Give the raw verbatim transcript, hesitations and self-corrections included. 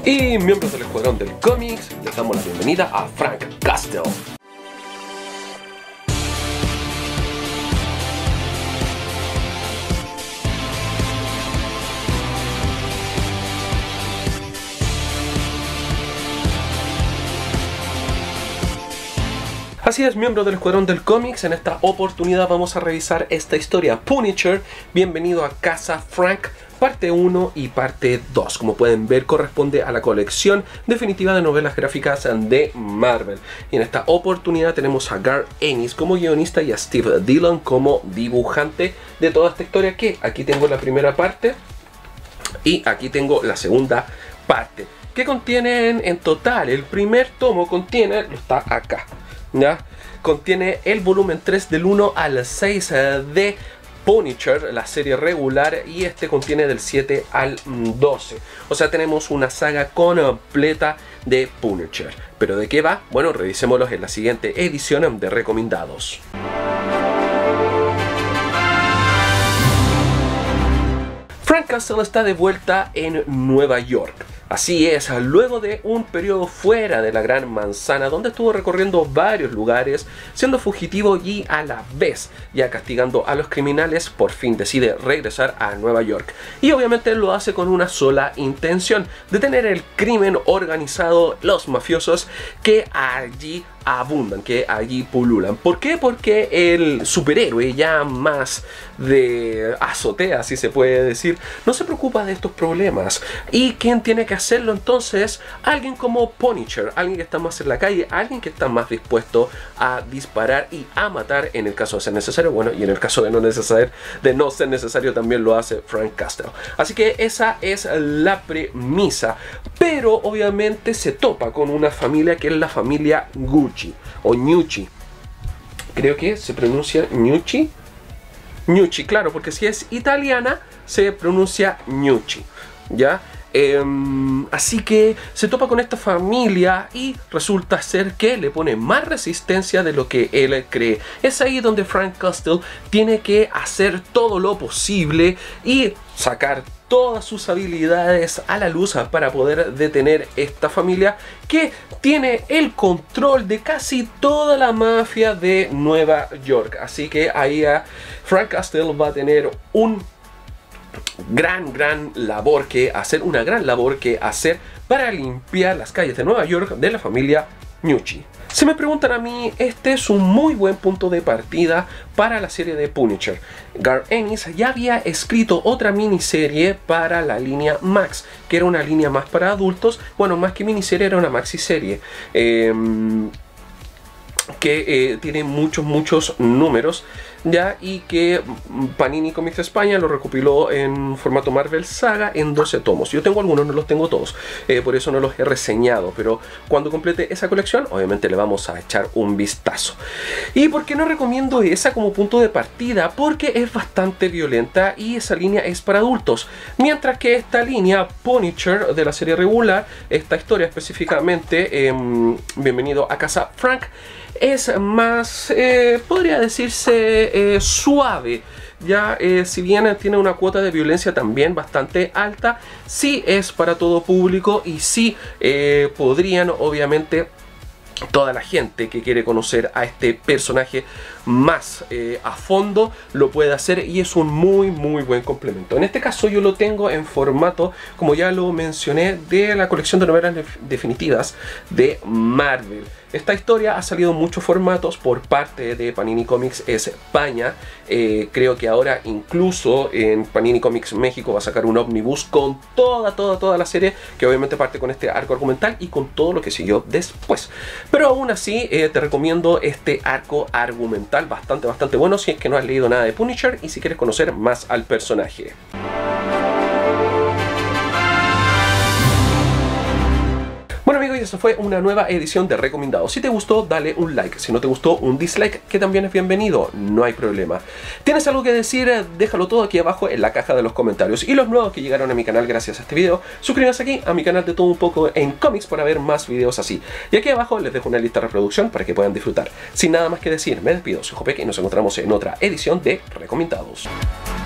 Y miembros del Escuadrón del Cómics, les damos la bienvenida a Frank Castle. Así es, miembros del Escuadrón del Cómics, en esta oportunidad vamos a revisar esta historia Punisher, bienvenido a casa Frank, parte uno y parte dos. Como pueden ver, corresponde a la colección definitiva de novelas gráficas de Marvel. Y en esta oportunidad tenemos a Garth Ennis como guionista y a Steve Dillon como dibujante de toda esta historia, que aquí tengo la primera parte y aquí tengo la segunda parte, que contienen en total, el primer tomo contiene, está acá, ¿ya? Contiene el volumen tres del uno al seis de Punisher, la serie regular, y este contiene del siete al doce. O sea, tenemos una saga completa de Punisher. ¿Pero de qué va? Bueno, revisémoslos en la siguiente edición de Recomendados. Frank Castle está de vuelta en Nueva York. Así es, luego de un periodo fuera de la Gran Manzana, donde estuvo recorriendo varios lugares, siendo fugitivo y a la vez ya castigando a los criminales, por fin decide regresar a Nueva York. Y obviamente lo hace con una sola intención: detener el crimen organizado, los mafiosos que allí abundan, que allí pululan. ¿Por qué? Porque el superhéroe ya más de azotea, si se puede decir, no se preocupa de estos problemas. ¿Y quién tiene que hacerlo entonces? Alguien como Punisher, alguien que está más en la calle, alguien que está más dispuesto a disparar y a matar en el caso de ser necesario. Bueno, y en el caso de no, necesario, de no ser necesario también lo hace Frank Castle. Así que esa es la premisa. Pero obviamente se topa con una familia que es la familia Gucci o Nucci. Creo que se pronuncia Nucci. Nucci, claro, porque si es italiana se pronuncia Nucci, ¿ya? Eh, así que se topa con esta familia y resulta ser que le pone más resistencia de lo que él cree. Es ahí donde Frank Castle tiene que hacer todo lo posible y sacar todas sus habilidades a la luz para poder detener esta familia que tiene el control de casi toda la mafia de Nueva York. Así que ahí a Frank Castle va a tener un gran, gran labor que hacer, una gran labor que hacer para limpiar las calles de Nueva York de la familia Nucci. Si me preguntan a mí, este es un muy buen punto de partida para la serie de Punisher. Garth Ennis ya había escrito otra miniserie para la línea Max, que era una línea más para adultos. Bueno, más que miniserie, era una maxiserie. Eh, que eh, tiene muchos, muchos números, ya, y que Panini Comics España lo recopiló en formato Marvel Saga en doce tomos. Yo tengo algunos, no los tengo todos, eh, por eso no los he reseñado, pero cuando complete esa colección obviamente le vamos a echar un vistazo. ¿Y por qué no recomiendo esa como punto de partida? Porque es bastante violenta y esa línea es para adultos, mientras que esta línea Punisher de la serie regular, esta historia específicamente, eh, bienvenido a casa Frank, es más, eh, podría decirse, eh, suave. Ya, eh, si bien tiene una cuota de violencia también bastante alta, sí es para todo público y sí eh, podrían, obviamente, toda la gente que quiere conocer a este personaje más eh, a fondo lo puede hacer, y es un muy muy buen complemento. En este caso yo lo tengo en formato, como ya lo mencioné, de la colección de novelas definitivas de Marvel. Esta historia ha salido en muchos formatos por parte de Panini Comics España. Eh, creo que ahora incluso en Panini Comics México va a sacar un ómnibus con toda, toda, toda la serie, que obviamente parte con este arco argumental y con todo lo que siguió después. Pero aún así eh, te recomiendo este arco argumental bastante, bastante bueno si es que no has leído nada de Punisher y si quieres conocer más al personaje. Bueno amigos, y eso fue una nueva edición de Recomendados. Si te gustó, dale un like. Si no te gustó, un dislike, que también es bienvenido. No hay problema. ¿Tienes algo que decir? Déjalo todo aquí abajo en la caja de los comentarios. Y los nuevos que llegaron a mi canal gracias a este video, suscríbanse aquí a mi canal de Todo Un Poco en Cómics para ver más videos así. Y aquí abajo les dejo una lista de reproducción para que puedan disfrutar. Sin nada más que decir, me despido. Soy Jopek y nos encontramos en otra edición de Recomendados.